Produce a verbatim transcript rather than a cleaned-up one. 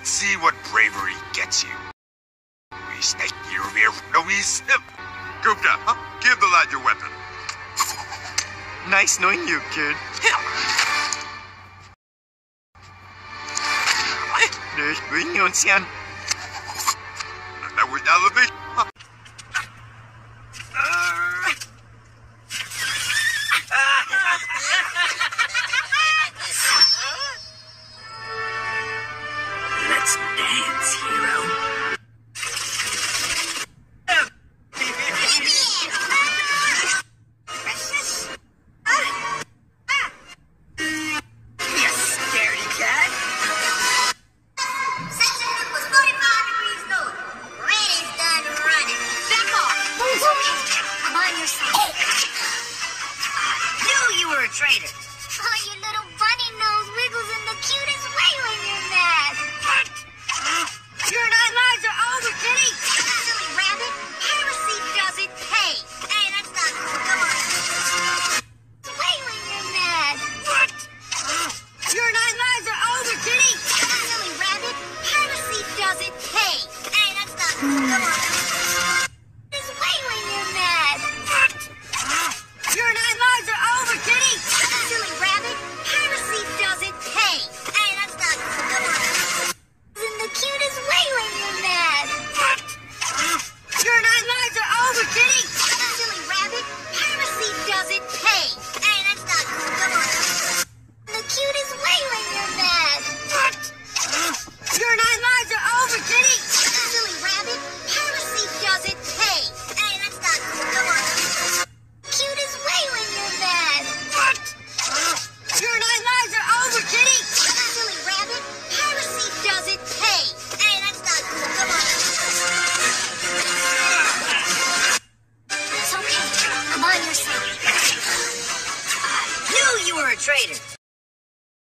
Let's see what bravery gets you. We snake here, here, no we snip. Gupta, huh? Give the lad your weapon. Nice knowing you, kid. Để với nhau xem. That was elevation. Let's dance, hero. You scaredy cat. Section was forty-five degrees north. Red is done running. Back off. It's okay. I'm on your side. Knew you were a traitor. Oh, your little bunny nose wiggles in the cutest way when you're mad. Your nine lives are over, kitty. Silly rabbit. Heresy doesn't pay. Hey, that's not cool. Come on. Way when you're mad. What? Your nine lives are over, kitty. Silly rabbit. Heresy doesn't pay. Hey, that's not cool. Come on. This way when you're mad. What? Your nine lives are over, kitty. Silly rabbit. Heresy doesn't pay. Hey, that's not cool. Come on. In the cutest way when you're mad. What? Your nine lives are over, kitty. Silly rabbit. Heresy doesn't pay. Hey, that's not cool. Come on. In the cutest way when you're mad. What? Your nine lives are over, kitty. Silly rabbit. Heresy doesn't pay. Hey, that's not cool. Come on. Cutest way when you're mad. What? Your nine lives are over, kitty. Silly rabbit. Heresy doesn't pay. Hey, that's not cool. Come on. It's okay. I'm on your side. Knew you were a traitor.